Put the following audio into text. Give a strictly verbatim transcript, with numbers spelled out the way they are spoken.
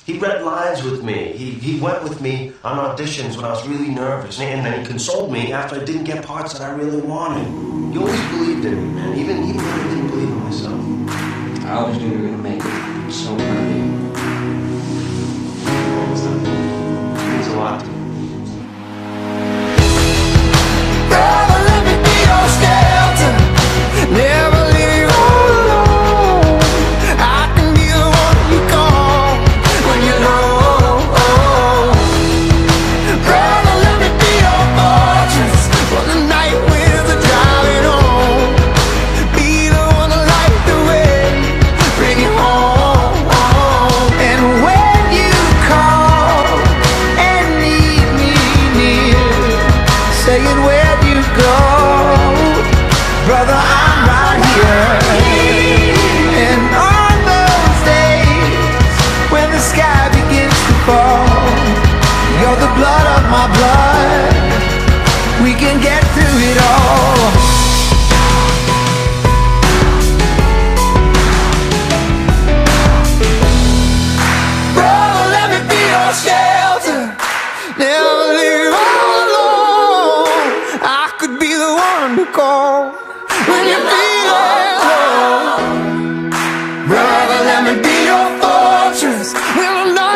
He read lines with me. He, he went with me on auditions when I was really nervous. And then he consoled me after I didn't get parts that I really wanted. He always believed in me, man. Even, even when I didn't believe in myself. I always knew you were going to make it. I'm so proud of you. It means a lot to me. Brother, let me be your shelter. Never leave you all alone. I can be the one you call when you're low. Brother, let me be your fortress for the night winds are driving home. Be the one to light the way, bring you home. And when you call and need me near, say it, where'd you go? Brother, I'm right here. And on those days when the sky begins to fall, you're the blood of my blood. We can get through it all. Brother, let me be your shelter. Never leave you all alone. I could be the one to call when you feel alone. Brother, let me be your fortress. We'll not